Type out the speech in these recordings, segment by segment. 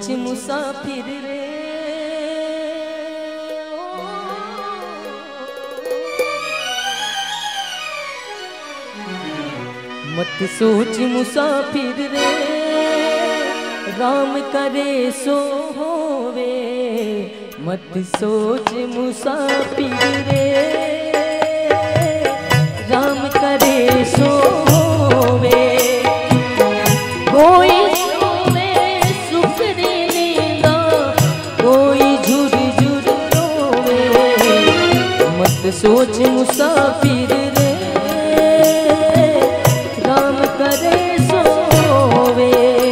सोच मुसाफिर रे, मत सोच मुसाफिर रे, राम करे सो होवे। मत सोच मुसाफिर रे, राम करे सो होवे। कोई सोवे सुख नींदा, कोई झुर झुर रोवे। मत सोच मुसाफिर रे, राम करे सोवे।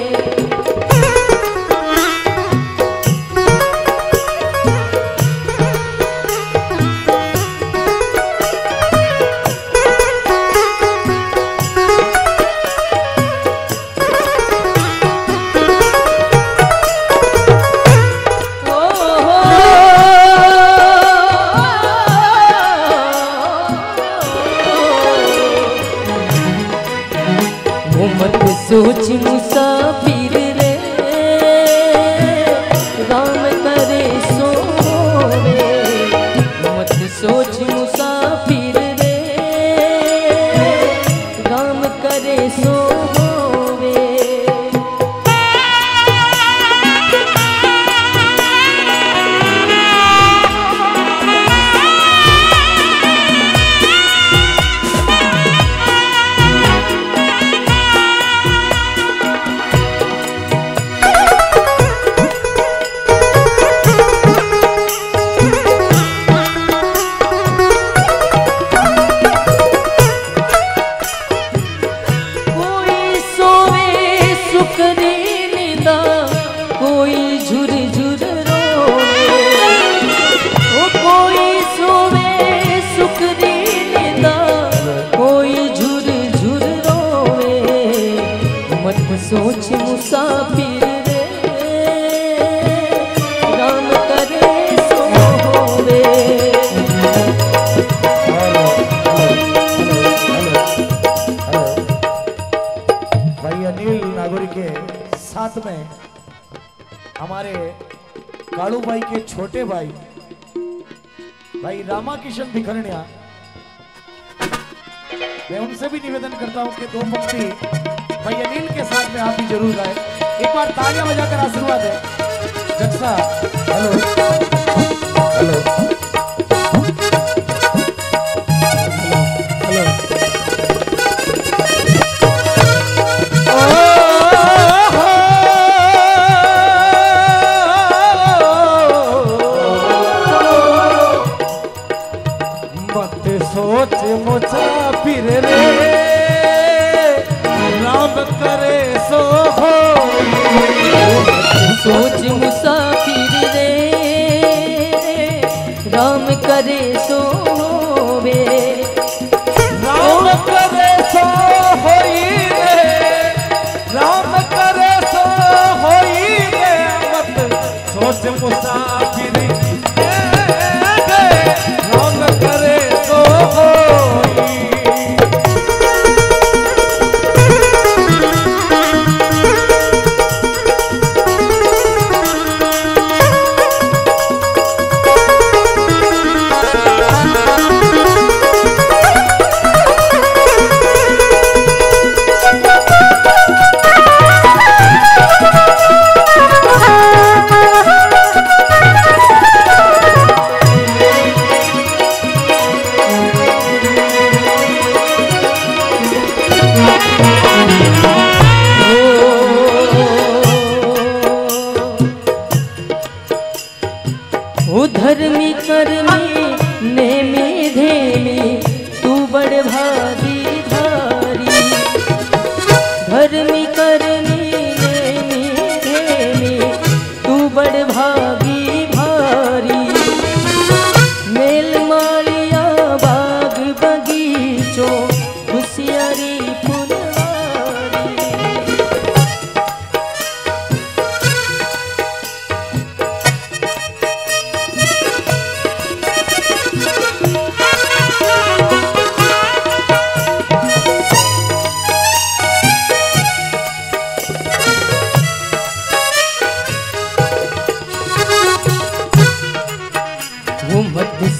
मत सोच मुसाफिर रे, राम करे सोवे। मत सोच मुसाफिर रे, राम करे सोवे। कोई झुर झुर रोवे। ओ कोई सोवे सुख नींदा, कोई झुर झुर रोवे। मत सोच मुसाफिर रे, राम करे सोवे। भाई अनिल नागौरी के साथ में हमारे कालू भाई के छोटे भाई भाई रामा किशन भिखरनिया, मैं उनसे भी निवेदन करता हूं कि 2 पंक्ति भाई अनिल के साथ में आप भी जरूर गाएं। एक बार तालियां बजाकर आशीर्वाद है जक्सा। Hello hello hello. सोच मुसाफिर रे, राम करे सो हो। सोच मुसाफिर रे, राम करे सोवे। राम करे सो होई रे, राम करे सो होई रे। मत सोच मुसाफिर रे, राम करे सो होई।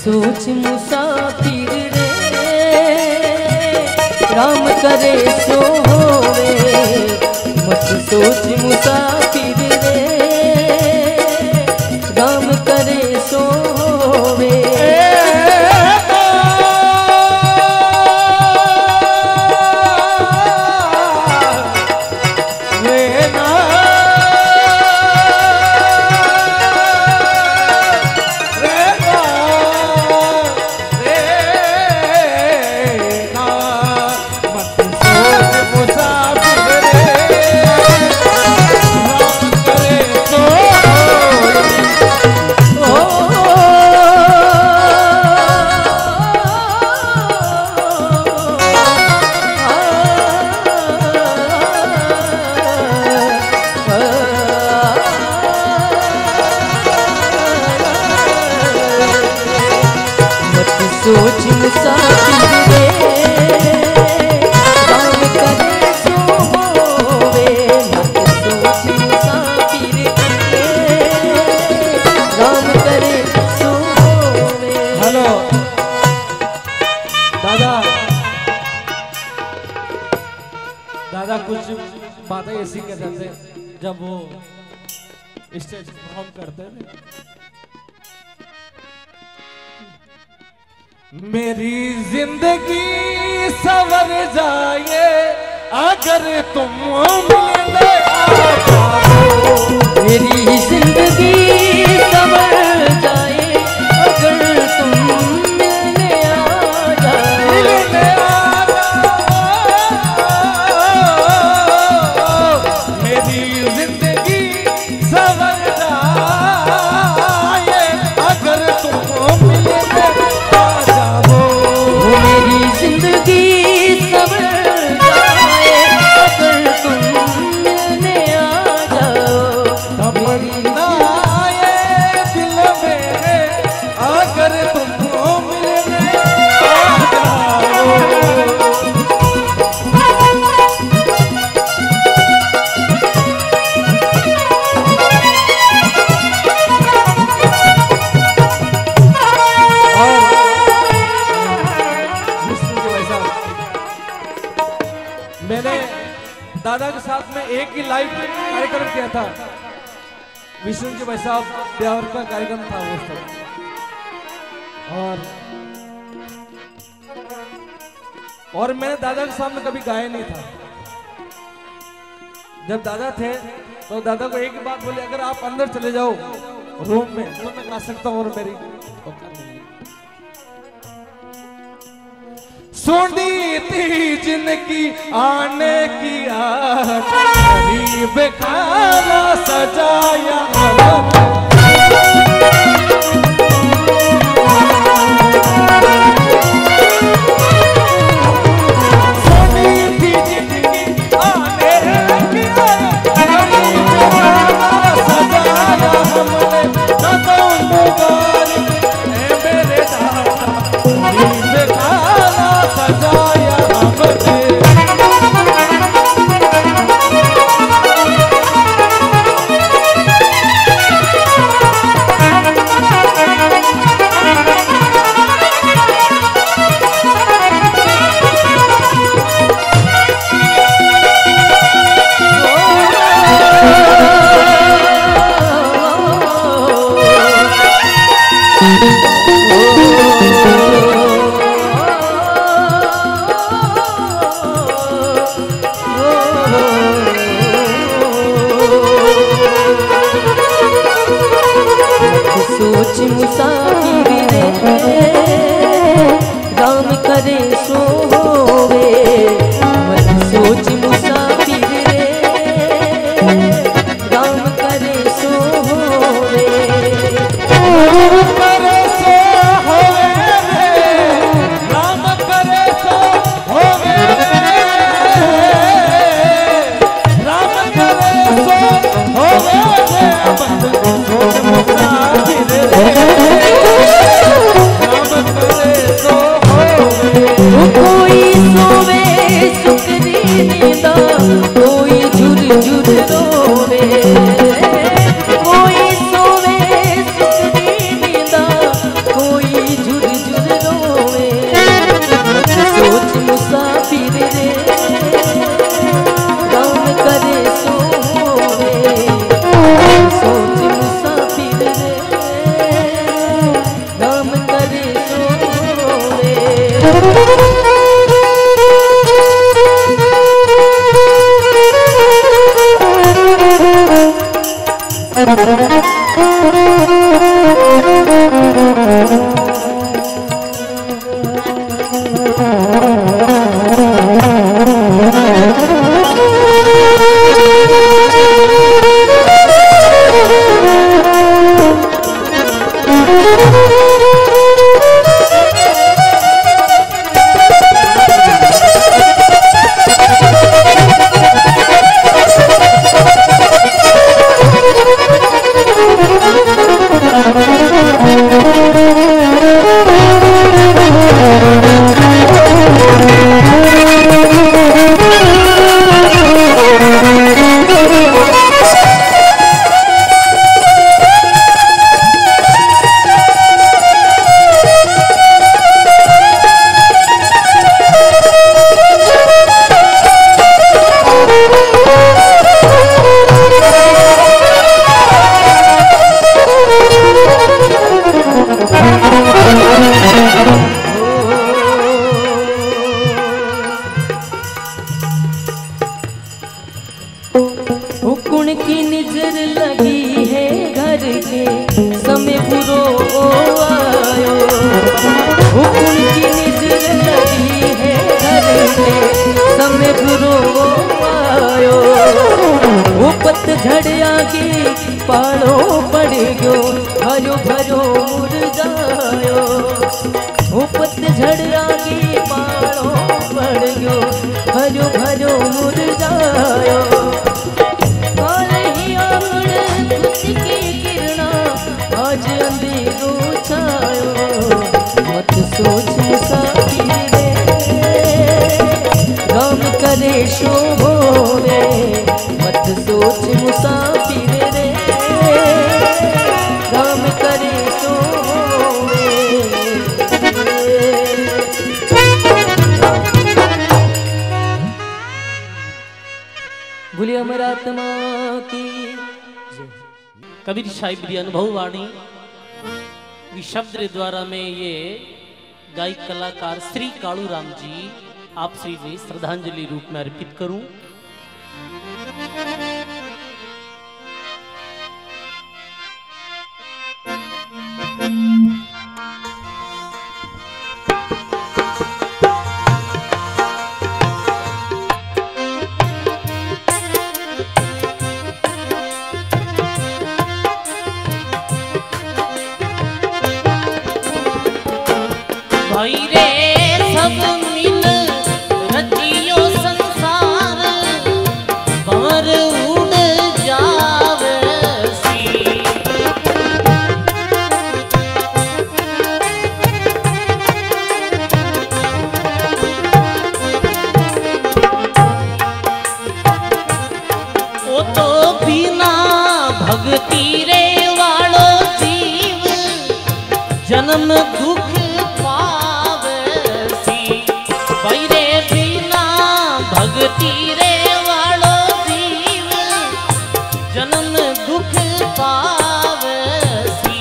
सोच मुसाफिर रे राम करे सो होवे। मत सोच मुसाफिर रे राम करे सो होवे। सोच मुसाफिर रे राम करे सो होवे। मत सोच मुसाफिर रे राम करे सो होवे। हेलो दादा, दादा कुछ बातें ऐसी कहते थे जब वो स्टेज परफॉर्म करते हैं। मेरी जिंदगी सवर जाए अगर तुम मिलने आ जाओ। मेरी जिंदगी संवर जाए अगर तुम मिलने आ जाओ। मिलने आ जाओ। मेरी जिंदगी सवर जाए अगर तुम मिलने जिंदगी संवर जाए अगर तुम मिलने आ जाओ। तमन्ना आए दिल मेरे अगर तुम मिलने आ जाओ। मैंने दादा के साथ में एक ही लाइव कार्यक्रम किया था। विष्णु जी भाई साहब ब्यावर का कार्यक्रम था वो सब। और मैंने दादा के सामने कभी गाया नहीं था। जब दादा थे तो दादा को एक ही बात बोली, अगर आप अंदर चले जाओ रूम में तो मैं गा सकता हूँ। और मेरी सुनी थी जिनकी आने की आस, गरीब खाना सजाया। सुनी थी जिनकी आने की आस, गरीब खाना सजाया हमने। कदम मुबारक है मेरे दादा, गरीब खाना सजाया हमने। हुकुन की नजर लगी है घर के समय बुरो आयो। हुकुन की नजर लगी है घर के समय बुरो आयो। वो पतझड़ आगे पालो पड़ गयो हरो भरो मुरझायो। वो पतझड़ आगे पालो पड़ गयो हरो भरो मुरझायो। आज अंधेरो छायो मत सोच मुसाफिर रे गम करे शोभो रे। मत सोच मुसाफिर रे गम करे शोभो रे। बोलिए अमर आत्मा की कबीर साहिब की अनुभव वाणी शब्द द्वारा में ये गायक कलाकार श्री कालू राम जी आप श्री जी श्रद्धांजलि रूप में अर्पित करूं। भाई रे सब मिल रचियो संसार भंवर उड़ जावे सी। ओ तो बिना भक्ति रे वालो जीव जन्म दुख भक्ति रे वालो जीव जन्म दुख पावसी।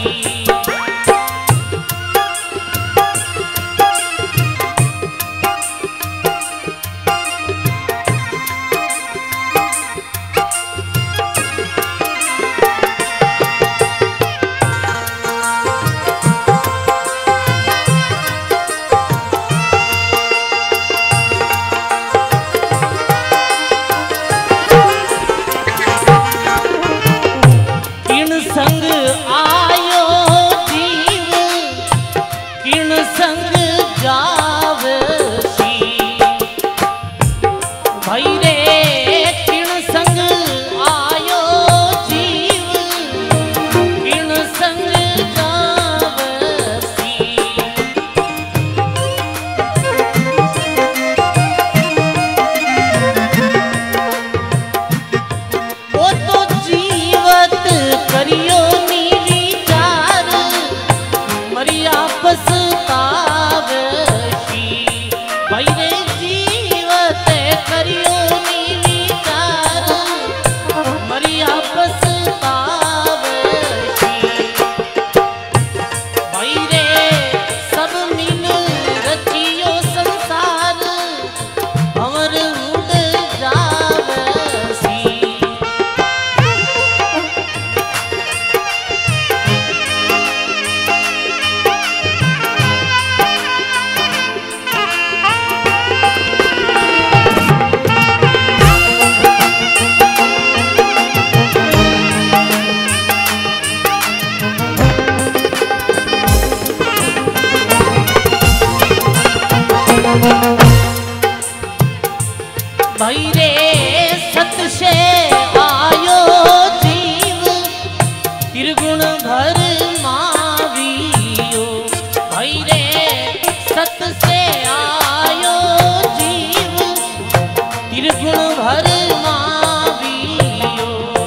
भाई रे सत से आयो जीव त्रिगुण भर मावियो। भाई रे सत से आयो जीव त्रिगुण भर मावियो।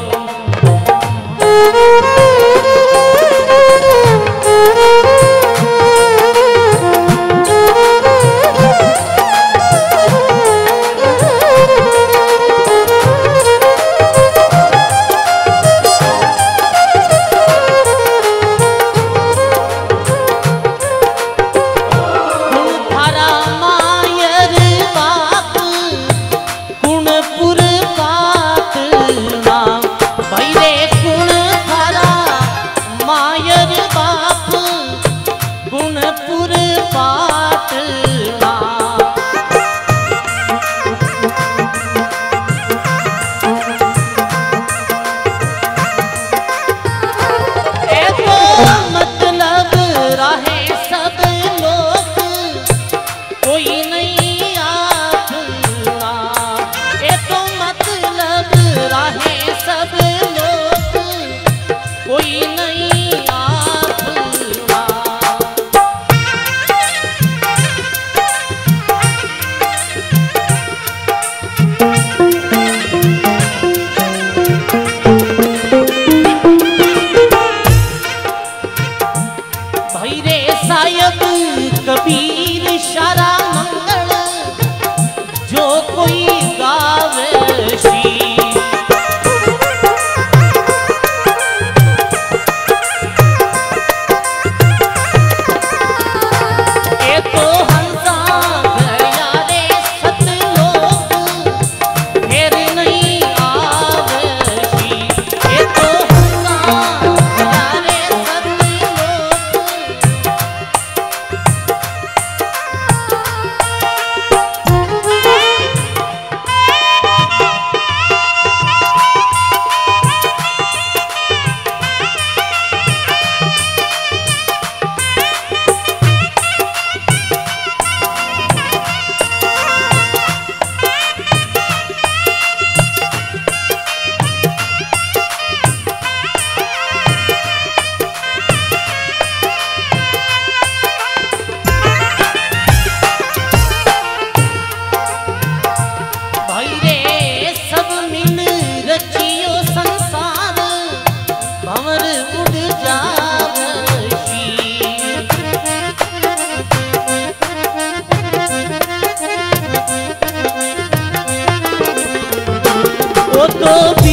कबीर शारा मंगल जो कोई गावे सी। ये तो हंसा गया रे सतलोक फिर नहीं आवेगी। ये तो हंसा गया रे सतलोक। तो